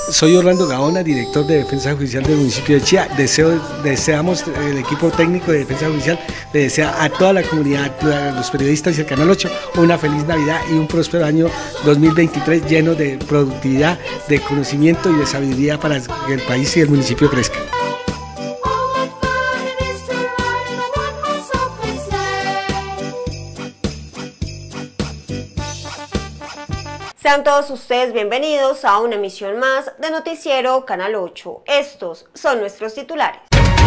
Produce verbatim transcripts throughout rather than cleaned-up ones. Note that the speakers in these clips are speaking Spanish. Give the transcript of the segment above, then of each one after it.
Soy Orlando Gaona, director de Defensa Judicial del municipio de Chía. Deseo, deseamos, el equipo técnico de Defensa Judicial le desea a toda la comunidad, a los periodistas y al Canal ocho, una feliz Navidad y un próspero año dos mil veintitrés lleno de productividad, de conocimiento y de sabiduría para que el país y el municipio crezcan. Sean todos ustedes bienvenidos a una emisión más de Noticiero Canal ocho. Estos son nuestros titulares.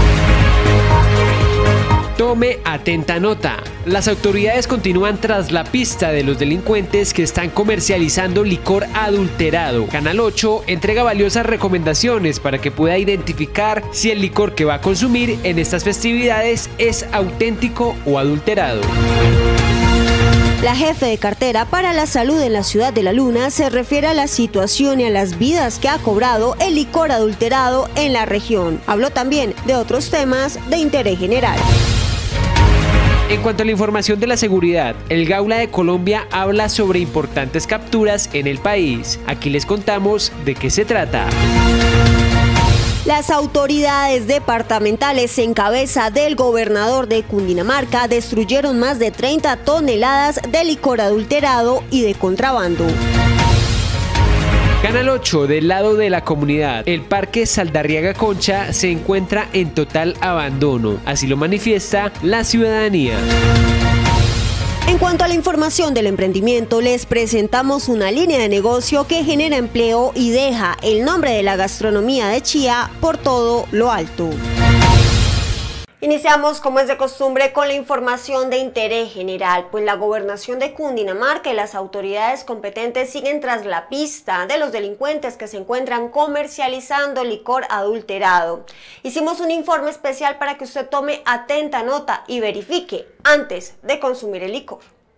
Tome atenta nota. Las autoridades continúan tras la pista de los delincuentes que están comercializando licor adulterado. Canal ocho entrega valiosas recomendaciones para que pueda identificar si el licor que va a consumir en estas festividades es auténtico o adulterado. La jefe de cartera para la salud en la ciudad de La Luna se refiere a la situación y a las vidas que ha cobrado el licor adulterado en la región. Habló también de otros temas de interés general. En cuanto a la información de la seguridad, el Gaula de Colombia habla sobre importantes capturas en el país. Aquí les contamos de qué se trata. Las autoridades departamentales en cabeza del gobernador de Cundinamarca destruyeron más de treinta toneladas de licor adulterado y de contrabando. Canal ocho, del lado de la comunidad, el Parque Saldarriaga Concha se encuentra en total abandono, así lo manifiesta la ciudadanía. En cuanto a la información del emprendimiento, les presentamos una línea de negocio que genera empleo y deja el nombre de la gastronomía de Chía por todo lo alto. Iniciamos, como es de costumbre, con la información de interés general, pues la gobernación de Cundinamarca y las autoridades competentes siguen tras la pista de los delincuentes que se encuentran comercializando licor adulterado. Hicimos un informe especial para que usted tome atenta nota y verifique antes de consumir el licor.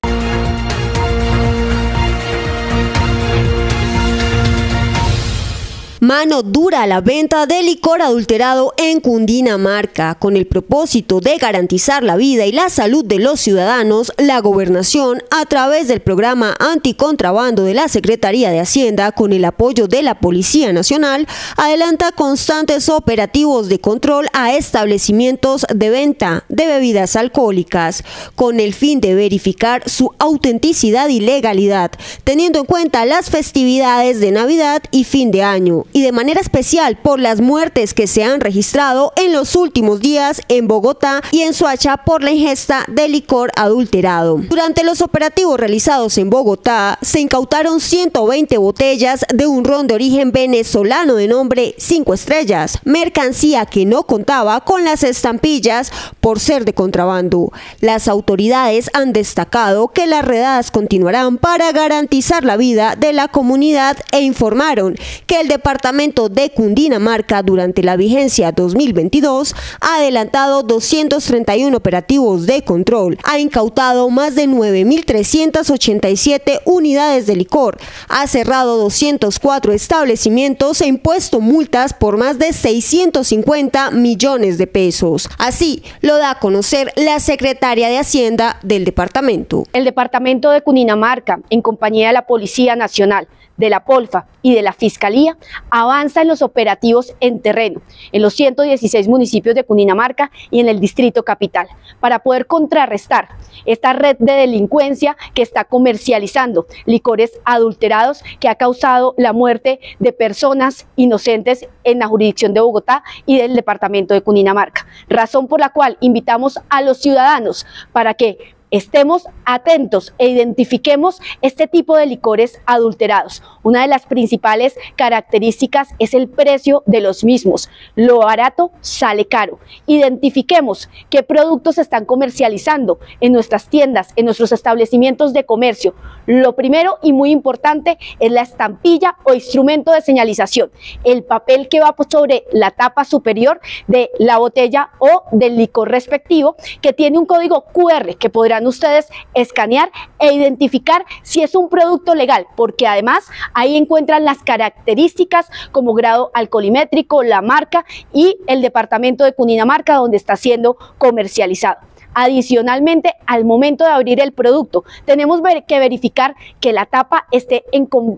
Mano dura a la venta de licor adulterado en Cundinamarca. Con el propósito de garantizar la vida y la salud de los ciudadanos, la gobernación, a través del programa anticontrabando de la Secretaría de Hacienda, con el apoyo de la Policía Nacional, adelanta constantes operativos de control a establecimientos de venta de bebidas alcohólicas, con el fin de verificar su autenticidad y legalidad, teniendo en cuenta las festividades de Navidad y fin de año, y de manera especial por las muertes que se han registrado en los últimos días en Bogotá y en Soacha por la ingesta de licor adulterado. Durante los operativos realizados en Bogotá, se incautaron ciento veinte botellas de un ron de origen venezolano de nombre cinco estrellas, mercancía que no contaba con las estampillas por ser de contrabando. Las autoridades han destacado que las redadas continuarán para garantizar la vida de la comunidad e informaron que el departamento de Cundinamarca durante la vigencia dos mil veintidós ha adelantado doscientos treinta y uno operativos de control, ha incautado más de nueve mil trescientas ochenta y siete unidades de licor, ha cerrado doscientos cuatro establecimientos e impuesto multas por más de seiscientos cincuenta millones de pesos. Así lo da a conocer la secretaria de Hacienda del departamento. El departamento de Cundinamarca, en compañía de la Policía Nacional, de la Polfa y de la Fiscalía, avanza en los operativos en terreno, en los ciento dieciséis municipios de Cundinamarca y en el Distrito Capital, para poder contrarrestar esta red de delincuencia que está comercializando licores adulterados, que ha causado la muerte de personas inocentes en la jurisdicción de Bogotá y del departamento de Cundinamarca. Razón por la cual invitamos a los ciudadanos para que estemos atentos e identifiquemos este tipo de licores adulterados. Una de las principales características es el precio de los mismos. Lo barato sale caro. Identifiquemos qué productos se están comercializando en nuestras tiendas, en nuestros establecimientos de comercio. Lo primero y muy importante es la estampilla o instrumento de señalización, el papel que va sobre la tapa superior de la botella o del licor respectivo, que tiene un código cu erre que podrán ustedes escanear e identificar si es un producto legal, porque además ahí encuentran las características como grado alcoholimétrico, la marca y el departamento de Cundinamarca donde está siendo comercializado. Adicionalmente, al momento de abrir el producto, tenemos que verificar que la tapa esté en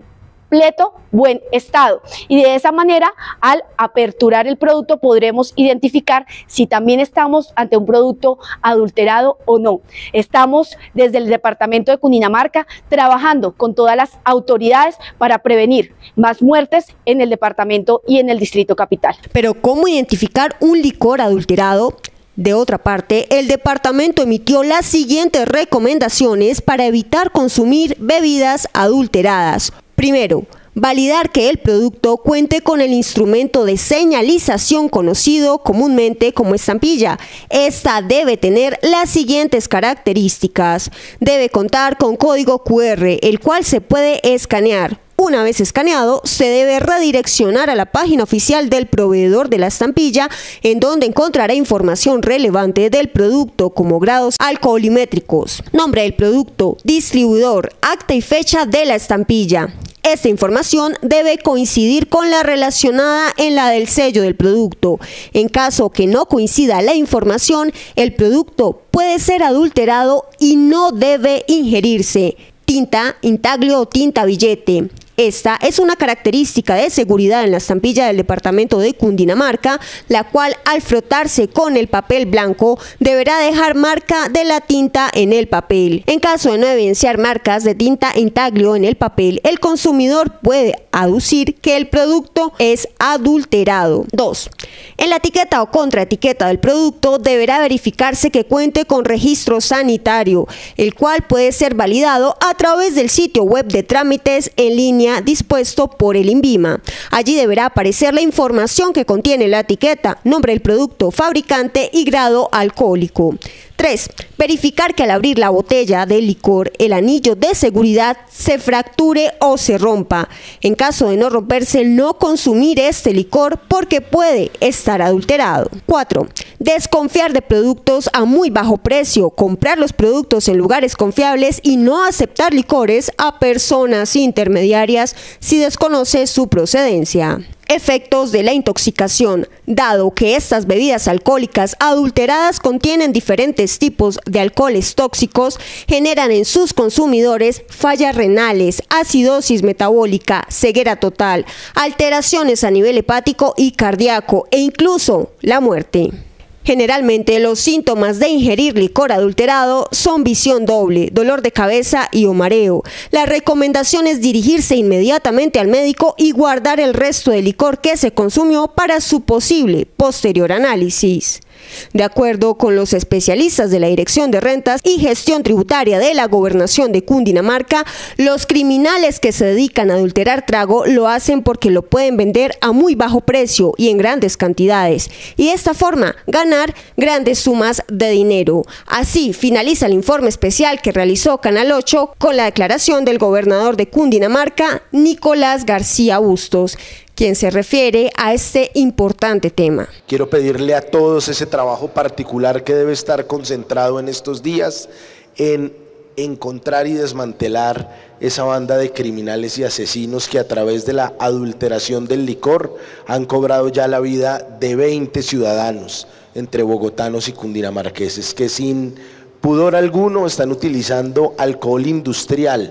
completo buen estado, y de esa manera, al aperturar el producto, podremos identificar si también estamos ante un producto adulterado o no. Estamos desde el departamento de Cundinamarca trabajando con todas las autoridades para prevenir más muertes en el departamento y en el distrito capital. Pero ¿cómo identificar un licor adulterado? De otra parte, el departamento emitió las siguientes recomendaciones para evitar consumir bebidas adulteradas. Primero, validar que el producto cuente con el instrumento de señalización conocido comúnmente como estampilla. Esta debe tener las siguientes características. Debe contar con código cu erre, el cual se puede escanear. Una vez escaneado, se debe redireccionar a la página oficial del proveedor de la estampilla, en donde encontrará información relevante del producto como grados alcoholimétricos, nombre del producto, distribuidor, acta y fecha de la estampilla. Esta información debe coincidir con la relacionada en la del sello del producto. En caso que no coincida la información, el producto puede ser adulterado y no debe ingerirse. Tinta, intaglio o tinta billete. Esta es una característica de seguridad en la estampilla del departamento de Cundinamarca, la cual al frotarse con el papel blanco deberá dejar marca de la tinta en el papel. En caso de no evidenciar marcas de tinta intaglio en el papel, el consumidor puede aducir que el producto es adulterado. dos. En la etiqueta o contraetiqueta del producto deberá verificarse que cuente con registro sanitario, el cual puede ser validado a través del sitio web de trámites en línea dispuesto por el INVIMA. Allí deberá aparecer la información que contiene la etiqueta, nombre del producto, fabricante y grado alcohólico. tres. Verificar que al abrir la botella de licor, el anillo de seguridad se fracture o se rompa. En caso de no romperse, no consumir este licor porque puede estar adulterado. cuatro. Desconfiar de productos a muy bajo precio, comprar los productos en lugares confiables y no aceptar licores a personas intermediarias si desconoce su procedencia. Efectos de la intoxicación. Dado que estas bebidas alcohólicas adulteradas contienen diferentes tipos de alcoholes tóxicos, generan en sus consumidores fallas renales, acidosis metabólica, ceguera total, alteraciones a nivel hepático y cardíaco e incluso la muerte. Generalmente los síntomas de ingerir licor adulterado son visión doble, dolor de cabeza y o mareo. La recomendación es dirigirse inmediatamente al médico y guardar el resto del licor que se consumió para su posible posterior análisis. De acuerdo con los especialistas de la Dirección de Rentas y Gestión Tributaria de la Gobernación de Cundinamarca, los criminales que se dedican a adulterar trago lo hacen porque lo pueden vender a muy bajo precio y en grandes cantidades, y de esta forma ganar grandes sumas de dinero. Así finaliza el informe especial que realizó Canal ocho con la declaración del gobernador de Cundinamarca, Nicolás García Bustos, quien se refiere a este importante tema. Quiero pedirle a todos ese trabajo particular que debe estar concentrado en estos días en encontrar y desmantelar esa banda de criminales y asesinos que a través de la adulteración del licor han cobrado ya la vida de veinte ciudadanos entre bogotanos y cundinamarqueses que sin pudor alguno están utilizando alcohol industrial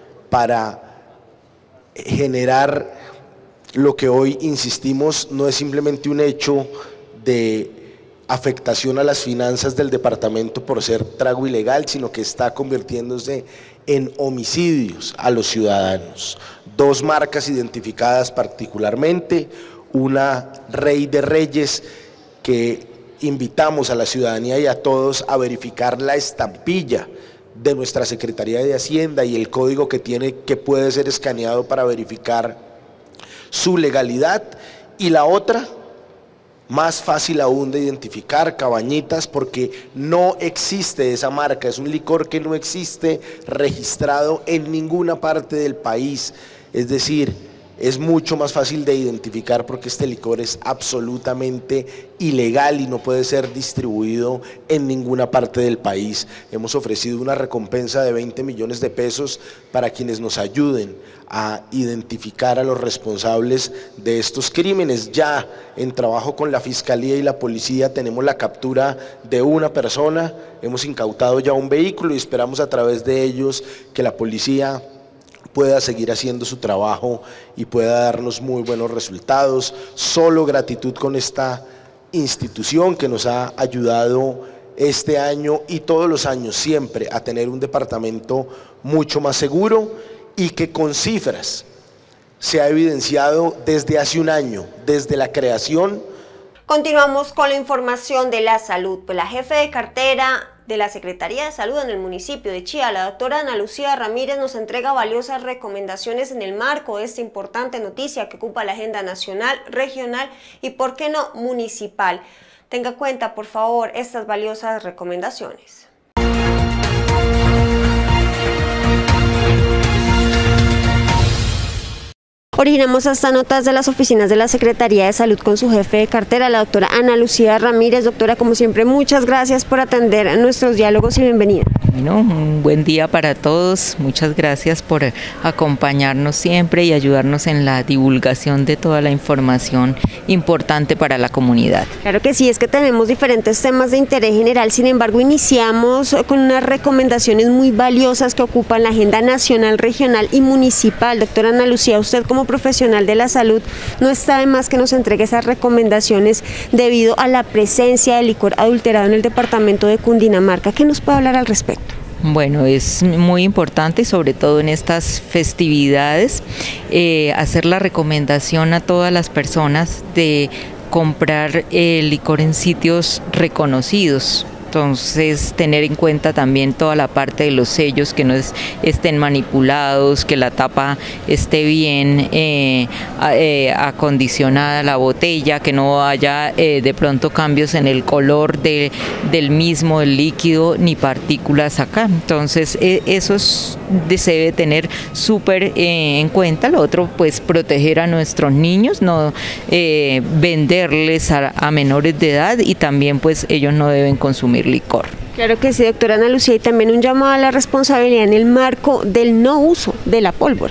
para generar lo que hoy insistimos no es simplemente un hecho de afectación a las finanzas del departamento por ser trago ilegal, sino que está convirtiéndose en homicidios a los ciudadanos. Dos marcas identificadas particularmente, una Rey de Reyes, que invitamos a la ciudadanía y a todos a verificar la estampilla de nuestra Secretaría de Hacienda y el código que tiene, que puede ser escaneado para verificar su legalidad, y la otra, más fácil aún de identificar, Cabañitas, porque no existe esa marca, es un licor que no existe registrado en ninguna parte del país, es decir, es mucho más fácil de identificar porque este licor es absolutamente ilegal y no puede ser distribuido en ninguna parte del país. Hemos ofrecido una recompensa de veinte millones de pesos para quienes nos ayuden a identificar a los responsables de estos crímenes. Ya en trabajo con la Fiscalía y la Policía tenemos la captura de una persona, hemos incautado ya un vehículo y esperamos a través de ellos que la Policía pueda seguir haciendo su trabajo y pueda darnos muy buenos resultados. Solo gratitud con esta institución que nos ha ayudado este año y todos los años siempre a tener un departamento mucho más seguro y que con cifras se ha evidenciado desde hace un año, desde la creación. Continuamos con la información de la salud. Pues la jefe de cartera de la Secretaría de Salud en el municipio de Chía, la doctora Ana Lucía Ramírez, nos entrega valiosas recomendaciones en el marco de esta importante noticia que ocupa la agenda nacional, regional y, por qué no, municipal. Tenga en cuenta, por favor, estas valiosas recomendaciones. Originamos hasta notas de las oficinas de la Secretaría de Salud con su jefe de cartera, la doctora Ana Lucía Ramírez. Doctora, como siempre, muchas gracias por atender a nuestros diálogos y bienvenida. Bueno, un buen día para todos. Muchas gracias por acompañarnos siempre y ayudarnos en la divulgación de toda la información importante para la comunidad. Claro que sí, es que tenemos diferentes temas de interés general. Sin embargo, iniciamos con unas recomendaciones muy valiosas que ocupan la agenda nacional, regional y municipal. Doctora Ana Lucía, usted como profesional de la salud, no está de más que nos entregue esas recomendaciones debido a la presencia de licor adulterado en el departamento de Cundinamarca. ¿Qué nos puede hablar al respecto? Bueno, es muy importante, sobre todo en estas festividades, eh, hacer la recomendación a todas las personas de comprar eh, licor en sitios reconocidos. Entonces, tener en cuenta también toda la parte de los sellos, que no es, estén manipulados, que la tapa esté bien eh, eh, acondicionada la botella, que no haya eh, de pronto cambios en el color de, del mismo el líquido ni partículas acá. Entonces, eh, eso es, se debe tener súper eh, en cuenta. Lo otro, pues proteger a nuestros niños, no eh, venderles a, a menores de edad, y también pues ellos no deben consumir licor. Claro que sí, doctora Ana Lucía, y también un llamado a la responsabilidad en el marco del no uso de la pólvora.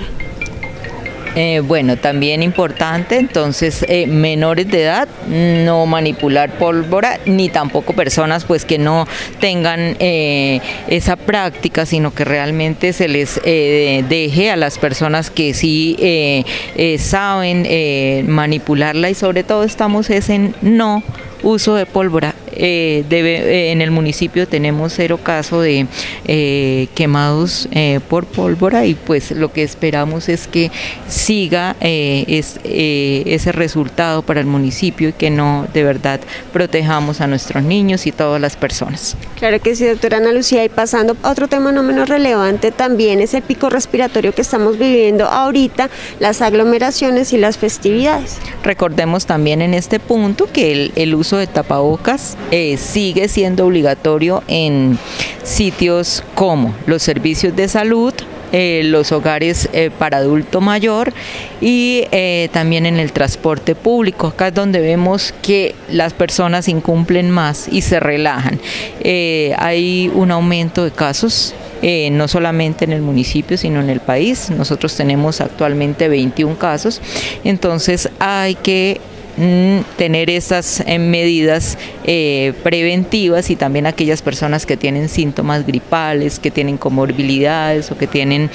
Eh, bueno, también importante, entonces, eh, menores de edad, no manipular pólvora, ni tampoco personas pues que no tengan eh, esa práctica, sino que realmente se les eh, deje a las personas que sí eh, eh, saben eh, manipularla, y sobre todo estamos es en no uso de pólvora. Eh, debe, eh, en el municipio tenemos cero caso de eh, quemados eh, por pólvora, y pues lo que esperamos es que siga eh, es, eh, ese resultado para el municipio, y que no, de verdad, protejamos a nuestros niños y todas las personas. Claro que sí, doctora Ana Lucía, y pasando a otro tema no menos relevante también es el pico respiratorio que estamos viviendo ahorita, las aglomeraciones y las festividades. Recordemos también en este punto que el, el uso de tapabocas Eh, sigue siendo obligatorio en sitios como los servicios de salud, eh, los hogares eh, para adulto mayor, y eh, también en el transporte público. Acá es donde vemos que las personas incumplen más y se relajan. Eh, hay un aumento de casos, Eh, no solamente en el municipio, sino en el país. Nosotros tenemos actualmente veintiún casos, entonces hay que tener esas eh, medidas eh, preventivas, y también aquellas personas que tienen síntomas gripales, que tienen comorbilidades o que tienen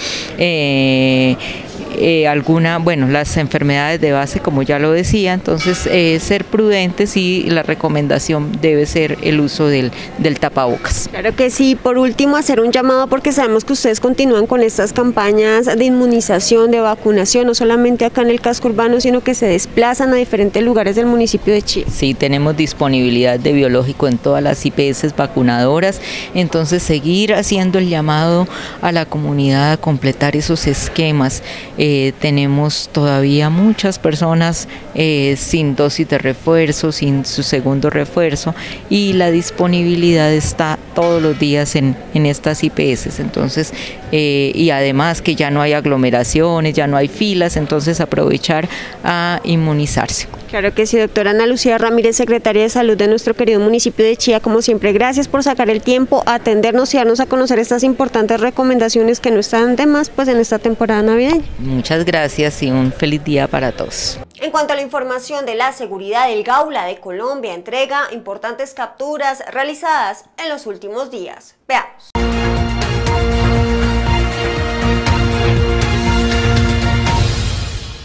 eh, eh, alguna, bueno, las enfermedades de base, como ya lo decía. Entonces eh, ser prudentes, y la recomendación debe ser el uso del, del tapabocas. Claro que sí. Por último, hacer un llamado, porque sabemos que ustedes continúan con estas campañas de inmunización, de vacunación, no solamente acá en el casco urbano, sino que se desplazan a diferentes lugares del municipio de Chía. Sí, tenemos disponibilidad de biológico en todas las I P S vacunadoras, entonces seguir haciendo el llamado a la comunidad a completar esos esquemas. Eh, tenemos todavía muchas personas eh, sin dosis de refuerzo, sin su segundo refuerzo, y la disponibilidad está todos los días en, en estas I P S. Entonces, eh, y además que ya no hay aglomeraciones, ya no hay filas, entonces aprovechar a inmunizarse. Claro que sí, doctora Ana Lucía Ramírez, secretaria de Salud de nuestro querido municipio de Chía, como siempre, gracias por sacar el tiempo a atendernos y darnos a conocer estas importantes recomendaciones que no están de más pues en esta temporada navideña. Muchas gracias y un feliz día para todos. En cuanto a la información de la seguridad, el Gaula de Colombia entrega importantes capturas realizadas en los últimos días. Veamos.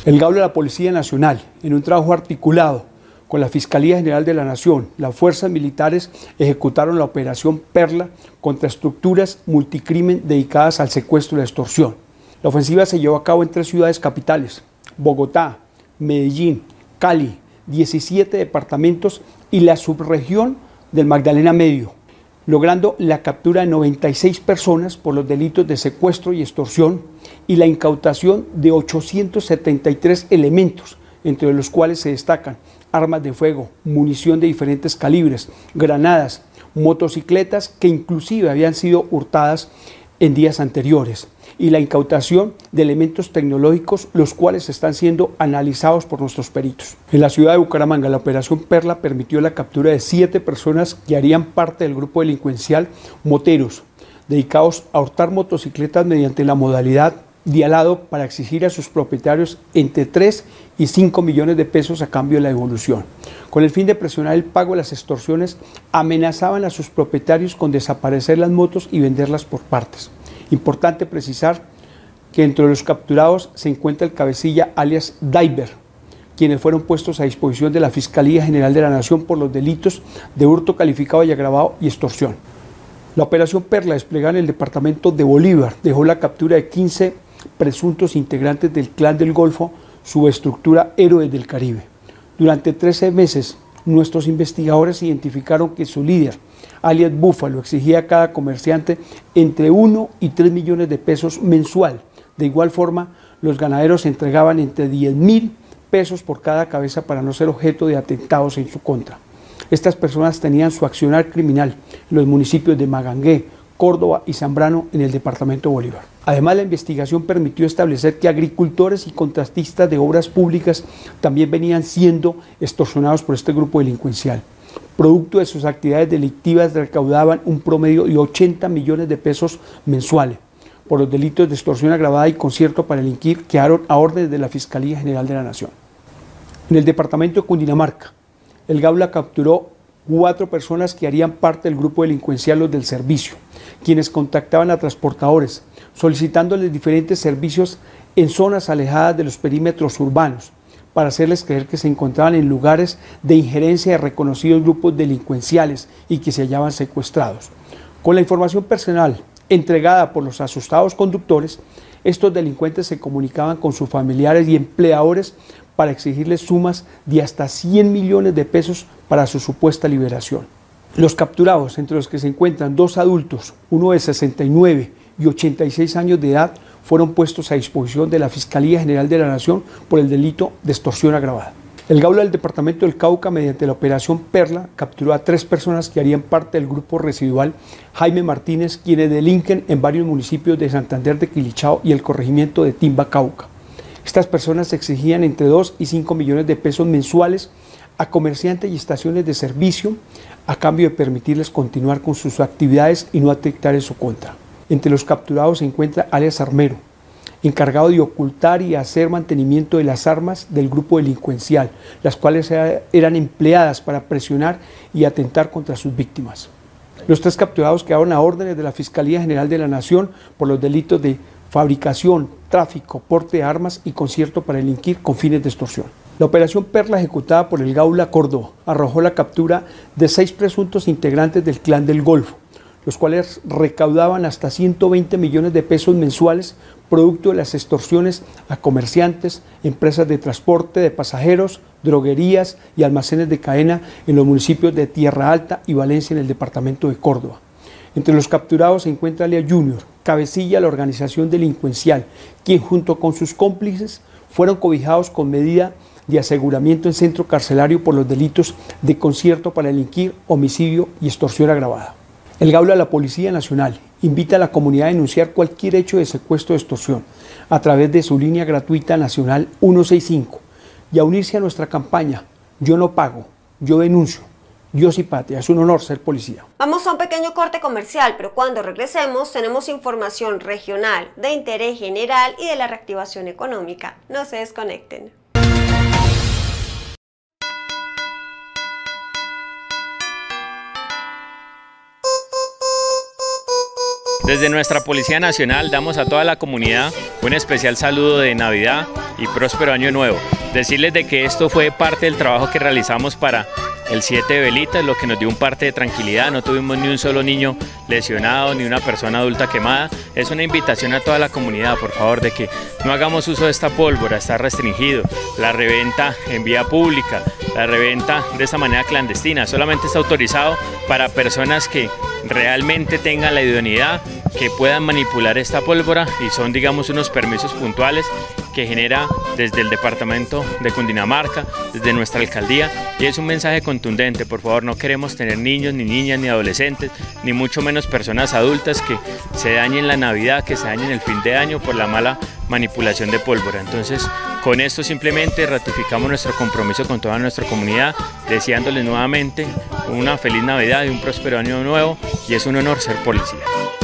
El Gaula de la Policía Nacional, en un trabajo articulado con la Fiscalía General de la Nación, las fuerzas militares ejecutaron la operación Perla contra estructuras multicrimen dedicadas al secuestro y la extorsión. La ofensiva se llevó a cabo en tres ciudades capitales: Bogotá, Medellín, Cali, diecisiete departamentos y la subregión del Magdalena Medio, logrando la captura de noventa y seis personas por los delitos de secuestro y extorsión y la incautación de ochocientos setenta y tres elementos, entre los cuales se destacan armas de fuego, munición de diferentes calibres, granadas, motocicletas que inclusive habían sido hurtadas en días anteriores, y la incautación de elementos tecnológicos, los cuales están siendo analizados por nuestros peritos. En la ciudad de Bucaramanga, la operación Perla permitió la captura de siete personas que harían parte del grupo delincuencial Moteros, dedicados a hurtar motocicletas mediante la modalidad dialado para exigir a sus propietarios entre tres y cinco millones de pesos a cambio de la devolución. Con el fin de presionar el pago de las extorsiones, amenazaban a sus propietarios con desaparecer las motos y venderlas por partes. Importante precisar que entre los capturados se encuentra el cabecilla alias Diver, quienes fueron puestos a disposición de la Fiscalía General de la Nación por los delitos de hurto calificado y agravado y extorsión. La operación Perla, desplegada en el departamento de Bolívar, dejó la captura de quince presuntos integrantes del Clan del Golfo, subestructura Héroes del Caribe. Durante trece meses, nuestros investigadores identificaron que su líder, alias Búfalo, exigía a cada comerciante entre uno y tres millones de pesos mensual. De igual forma, los ganaderos entregaban entre diez mil pesos por cada cabeza para no ser objeto de atentados en su contra. Estas personas tenían su accionar criminal en los municipios de Magangué, Córdoba y Zambrano en el departamento de Bolívar. Además, la investigación permitió establecer que agricultores y contratistas de obras públicas también venían siendo extorsionados por este grupo delincuencial. Producto de sus actividades delictivas, recaudaban un promedio de ochenta millones de pesos mensuales. Por los delitos de extorsión agravada y concierto para delinquir quedaron a órdenes de la Fiscalía General de la Nación. En el departamento de Cundinamarca, el Gaula capturó cuatro personas que harían parte del grupo delincuencial Los del Servicio, quienes contactaban a transportadores, solicitándoles diferentes servicios en zonas alejadas de los perímetros urbanos, para hacerles creer que se encontraban en lugares de injerencia de reconocidos grupos delincuenciales y que se hallaban secuestrados. Con la información personal entregada por los asustados conductores, estos delincuentes se comunicaban con sus familiares y empleadores para exigirles sumas de hasta cien millones de pesos para su supuesta liberación. Los capturados, entre los que se encuentran dos adultos, uno de sesenta y nueve y ochenta y seis años de edad, fueron puestos a disposición de la Fiscalía General de la Nación por el delito de extorsión agravada. El Gaula del departamento del Cauca, mediante la operación Perla, capturó a tres personas que harían parte del grupo residual Jaime Martínez, quienes delinquen en varios municipios de Santander de Quilichao y el corregimiento de Timba, Cauca. Estas personas exigían entre dos y cinco millones de pesos mensuales a comerciantes y estaciones de servicio a cambio de permitirles continuar con sus actividades y no atentar en su contra. Entre los capturados se encuentra alias Armero, encargado de ocultar y hacer mantenimiento de las armas del grupo delincuencial, las cuales eran empleadas para presionar y atentar contra sus víctimas. Los tres capturados quedaron a órdenes de la Fiscalía General de la Nación por los delitos de fabricación, tráfico, porte de armas y concierto para delinquir con fines de extorsión. La operación Perla, ejecutada por el Gaula Córdoba, arrojó la captura de seis presuntos integrantes del Clan del Golfo, los cuales recaudaban hasta ciento veinte millones de pesos mensuales, producto de las extorsiones a comerciantes, empresas de transporte de pasajeros, droguerías y almacenes de cadena en los municipios de Tierra Alta y Valencia en el departamento de Córdoba. Entre los capturados se encuentra alias Junior, cabecilla de la organización delincuencial, quien junto con sus cómplices fueron cobijados con medida de aseguramiento en centro carcelario por los delitos de concierto para delinquir, homicidio y extorsión agravada. El Gaula de la Policía Nacional invita a la comunidad a denunciar cualquier hecho de secuestro o extorsión a través de su línea gratuita nacional ciento sesenta y cinco y a unirse a nuestra campaña Yo no pago, yo denuncio, yo sí patria. Es un honor ser policía. Vamos a un pequeño corte comercial, pero cuando regresemos tenemos información regional, de interés general y de la reactivación económica. No se desconecten. Desde nuestra Policía Nacional damos a toda la comunidad un especial saludo de Navidad y próspero año nuevo. Decirles de que esto fue parte del trabajo que realizamos para el siete de velitas, lo que nos dio un parte de tranquilidad. No tuvimos ni un solo niño lesionado, ni una persona adulta quemada. Es una invitación a toda la comunidad, por favor, de que no hagamos uso de esta pólvora, está restringido. La reventa en vía pública, la reventa de esta manera clandestina, solamente está autorizado para personas que realmente tengan la idoneidad, que puedan manipular esta pólvora, y son, digamos, unos permisos puntuales que genera desde el departamento de Cundinamarca, desde nuestra alcaldía, y es un mensaje contundente. Por favor, no queremos tener niños, ni niñas, ni adolescentes, ni mucho menos personas adultas que se dañen la Navidad, que se dañen el fin de año por la mala manipulación de pólvora. Entonces, con esto simplemente ratificamos nuestro compromiso con toda nuestra comunidad, deseándoles nuevamente una feliz Navidad y un próspero año nuevo, y es un honor ser policía.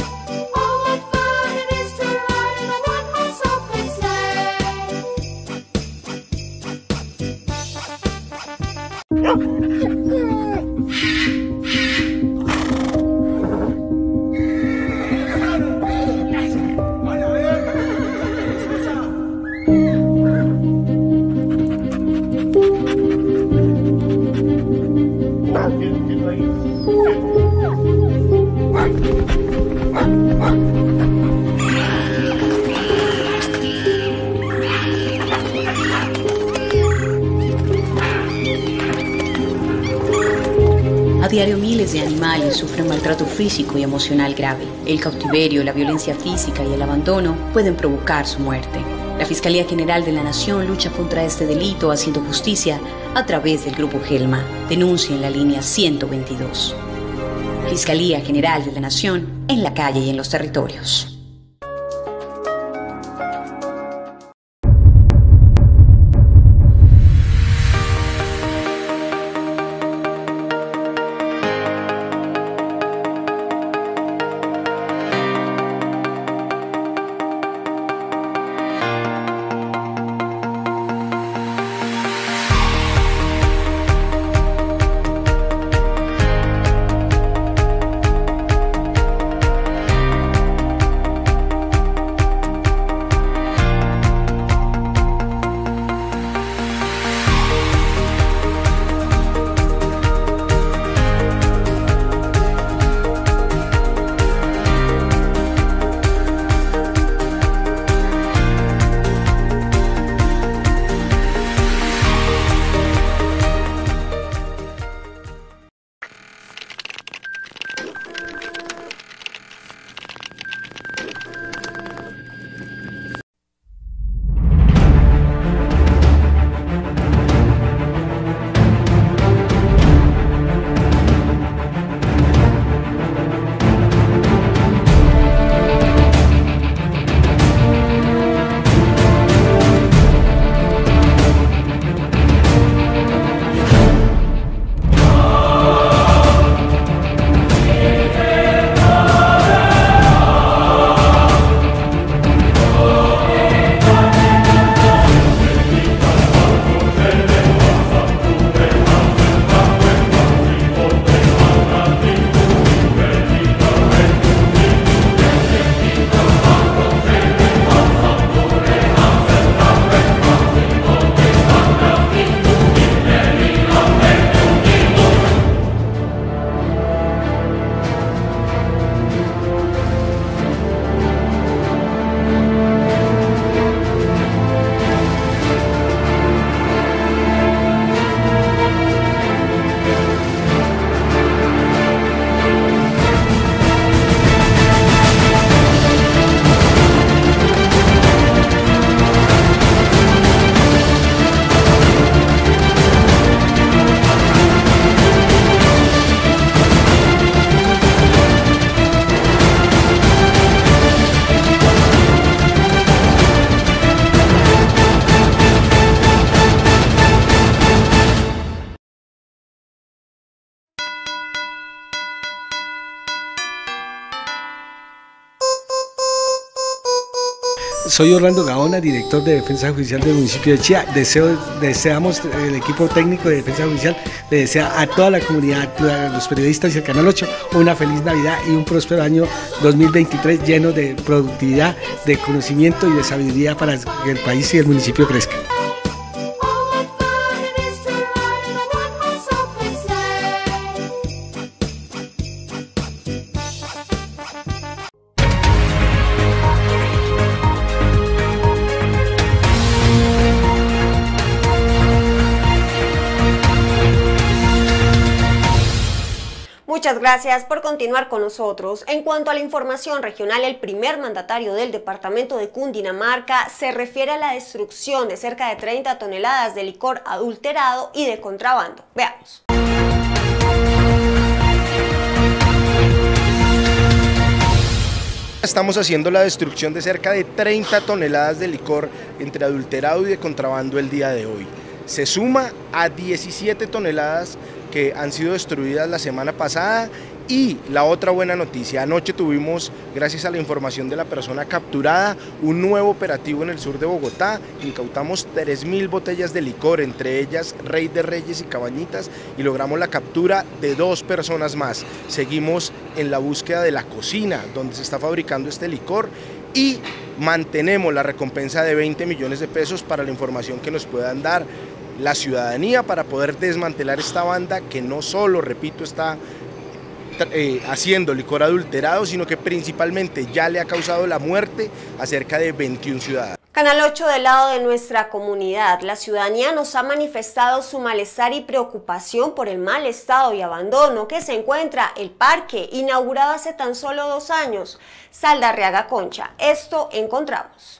A diario miles de animales sufren maltrato físico y emocional grave. El cautiverio, la violencia física y el abandono pueden provocar su muerte. La Fiscalía General de la Nación lucha contra este delito haciendo justicia a través del Grupo Gelma. Denuncia en la línea ciento veintidós. Fiscalía General de la Nación, en la calle y en los territorios. soy Orlando Gaona, director de Defensa Judicial del municipio de Chía. Deseo, deseamos, el equipo técnico de Defensa Judicial le desea a toda la comunidad, a los periodistas y al Canal ocho, una feliz Navidad y un próspero año dos mil veintitrés lleno de productividad, de conocimiento y de sabiduría para que el país y el municipio crezcan. Muchas gracias por continuar con nosotros. En cuanto a la información regional, el primer mandatario del departamento de Cundinamarca se refiere a la destrucción de cerca de treinta toneladas de licor adulterado y de contrabando. Veamos. Estamos haciendo la destrucción de cerca de treinta toneladas de licor entre adulterado y de contrabando el día de hoy. Se suma a diecisiete toneladas que han sido destruidas la semana pasada. Y la otra buena noticia, anoche tuvimos, gracias a la información de la persona capturada, un nuevo operativo en el sur de Bogotá. Incautamos tres mil botellas de licor, entre ellas Rey de Reyes y Cabañitas, y logramos la captura de dos personas más. Seguimos en la búsqueda de la cocina donde se está fabricando este licor y mantenemos la recompensa de veinte millones de pesos para la información que nos puedan dar la ciudadanía para poder desmantelar esta banda que no solo, repito, está eh, haciendo licor adulterado, sino que principalmente ya le ha causado la muerte a cerca de veintiún ciudadanos. Canal ocho, del lado de nuestra comunidad, la ciudadanía nos ha manifestado su malestar y preocupación por el mal estado y abandono que se encuentra el parque, inaugurado hace tan solo dos años, Saldarriaga Concha. Esto encontramos.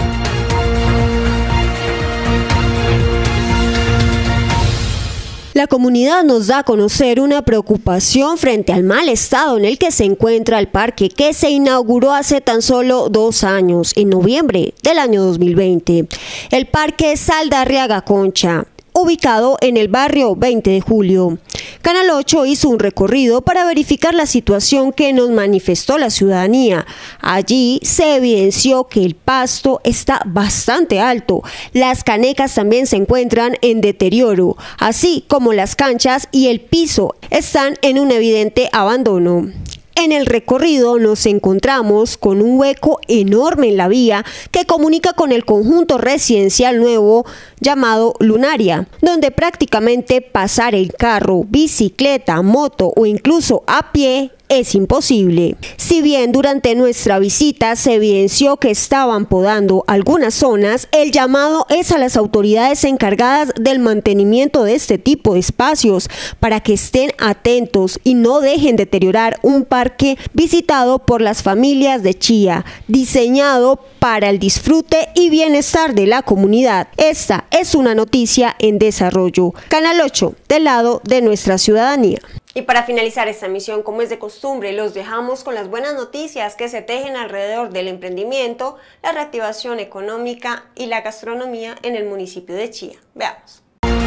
La comunidad nos da a conocer una preocupación frente al mal estado en el que se encuentra el parque, que se inauguró hace tan solo dos años, en noviembre del año dos mil veinte. El parque Saldarriaga Concha, ubicado en el barrio veinte de julio. Canal ocho hizo un recorrido para verificar la situación que nos manifestó la ciudadanía. Allí se evidenció que el pasto está bastante alto, las canecas también se encuentran en deterioro, así como las canchas y el piso están en un evidente abandono. En el recorrido nos encontramos con un hueco enorme en la vía que comunica con el conjunto residencial nuevo llamado Lunaria, donde prácticamente pasar en carro, bicicleta, moto o incluso a pie es imposible. Si bien durante nuestra visita se evidenció que estaban podando algunas zonas, el llamado es a las autoridades encargadas del mantenimiento de este tipo de espacios para que estén atentos y no dejen deteriorar un parque visitado por las familias de Chía, diseñado para el disfrute y bienestar de la comunidad. Esta es una noticia en desarrollo. Canal ocho, del lado de nuestra ciudadanía. Y para finalizar esta emisión, como es de costumbre, los dejamos con las buenas noticias que se tejen alrededor del emprendimiento, la reactivación económica y la gastronomía en el municipio de Chía. Veamos.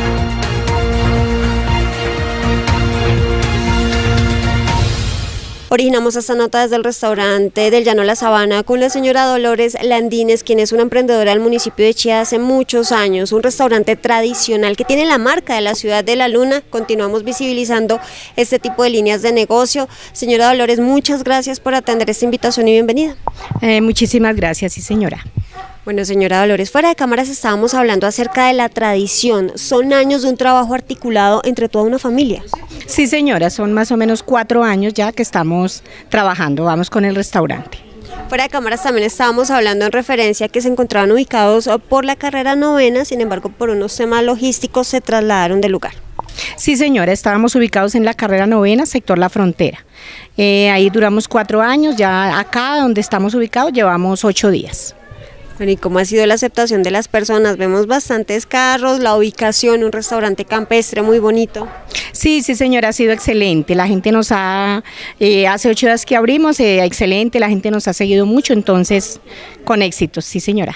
Originamos esta nota desde el restaurante del Llano La Sabana con la señora Dolores Landines, quien es una emprendedora del municipio de Chía hace muchos años, un restaurante tradicional que tiene la marca de la ciudad de la Luna. Continuamos visibilizando este tipo de líneas de negocio. Señora Dolores, muchas gracias por atender esta invitación y bienvenida. Eh, muchísimas gracias, sí señora. Bueno, señora Dolores, fuera de cámaras estábamos hablando acerca de la tradición. Son años de un trabajo articulado entre toda una familia. Sí, señora, son más o menos cuatro años ya que estamos trabajando, vamos con el restaurante. Fuera de cámaras también estábamos hablando en referencia a que se encontraban ubicados por la carrera novena, sin embargo, por unos temas logísticos se trasladaron del lugar. Sí, señora, estábamos ubicados en la carrera novena, sector La Frontera. Eh, ahí duramos cuatro años, ya acá donde estamos ubicados llevamos ocho días. Bueno, ¿y cómo ha sido la aceptación de las personas? Vemos bastantes carros, la ubicación, un restaurante campestre muy bonito. Sí, sí señora, ha sido excelente, la gente nos ha, eh, hace ocho días que abrimos, eh, excelente, la gente nos ha seguido mucho, entonces con éxito, sí señora.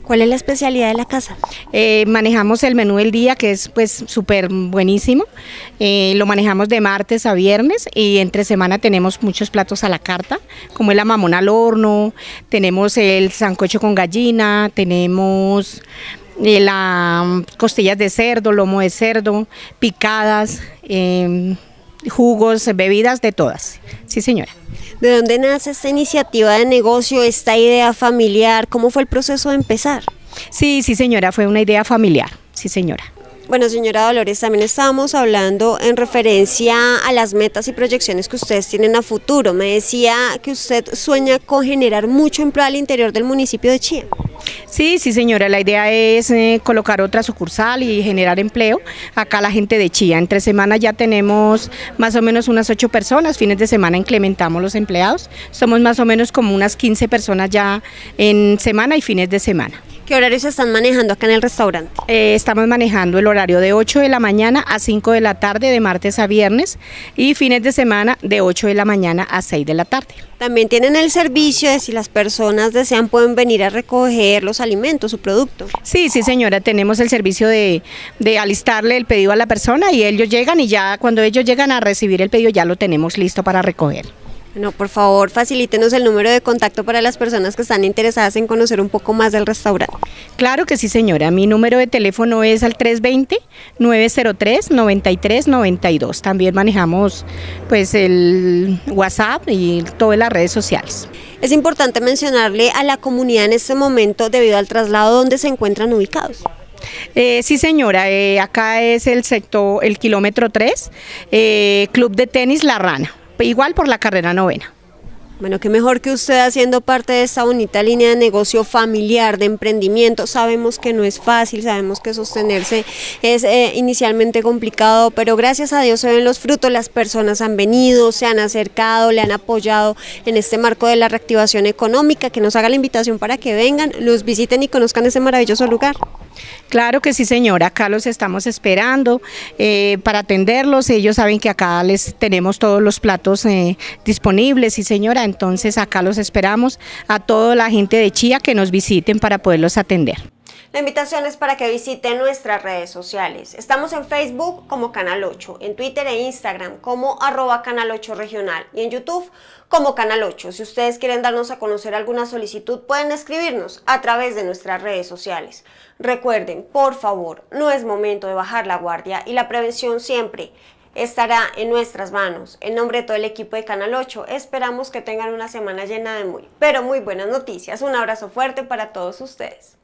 ¿Cuál es la especialidad de la casa? Eh, manejamos el menú del día, que es pues súper buenísimo. Eh, lo manejamos de martes a viernes y entre semana tenemos muchos platos a la carta, como es la mamona al horno, tenemos el sancocho con gallina, tenemos eh, las costillas de cerdo, lomo de cerdo, picadas, eh, jugos, bebidas, de todas. Sí, señora. ¿De dónde nace esta iniciativa de negocio, esta idea familiar? ¿Cómo fue el proceso de empezar? Sí, sí, señora, fue una idea familiar. Sí, señora. Bueno, señora Dolores, también estábamos hablando en referencia a las metas y proyecciones que ustedes tienen a futuro. Me decía que usted sueña con generar mucho empleo al interior del municipio de Chía. Sí, sí, señora, la idea es eh, colocar otra sucursal y generar empleo. Acá la gente de Chía, entre semana ya tenemos más o menos unas ocho personas, fines de semana incrementamos los empleados. Somos más o menos como unas quince personas ya en semana y fines de semana. ¿Qué horarios están manejando acá en el restaurante? Eh, estamos manejando el horario de ocho de la mañana a cinco de la tarde, de martes a viernes, y fines de semana de ocho de la mañana a seis de la tarde. También tienen el servicio de si las personas desean pueden venir a recoger los alimentos, su producto. Sí, sí, señora, tenemos el servicio de, de alistarle el pedido a la persona y ellos llegan y ya cuando ellos llegan a recibir el pedido ya lo tenemos listo para recoger. Bueno, por favor, facilítenos el número de contacto para las personas que están interesadas en conocer un poco más del restaurante. Claro que sí, señora. Mi número de teléfono es al tres dos cero, nueve cero tres, nueve tres nueve dos. También manejamos pues el WhatsApp y todas las redes sociales. Es importante mencionarle a la comunidad en este momento debido al traslado donde se encuentran ubicados. Eh, sí, señora, eh, acá es el sector, el kilómetro tres, eh, Club de Tenis La Rana. Igual por la carrera novena. Bueno, qué mejor que usted haciendo parte de esta bonita línea de negocio familiar, de emprendimiento. Sabemos que no es fácil, sabemos que sostenerse es eh, inicialmente complicado, pero gracias a Dios se ven los frutos, las personas han venido, se han acercado, le han apoyado en este marco de la reactivación económica, que nos haga la invitación para que vengan, los visiten y conozcan este maravilloso lugar. Claro que sí, señora, acá los estamos esperando eh, para atenderlos. Ellos saben que acá les tenemos todos los platos eh, disponibles, sí, señora, entonces acá los esperamos a toda la gente de Chía que nos visiten para poderlos atender. La invitación es para que visiten nuestras redes sociales. Estamos en Facebook como Canal ocho, en Twitter e Instagram como arroba Canal ocho Regional y en YouTube como Canal ocho. Si ustedes quieren darnos a conocer alguna solicitud, pueden escribirnos a través de nuestras redes sociales. Recuerden, por favor, no es momento de bajar la guardia y la prevención siempre estará en nuestras manos. En nombre de todo el equipo de Canal ocho, esperamos que tengan una semana llena de muy, pero muy buenas noticias. Un abrazo fuerte para todos ustedes.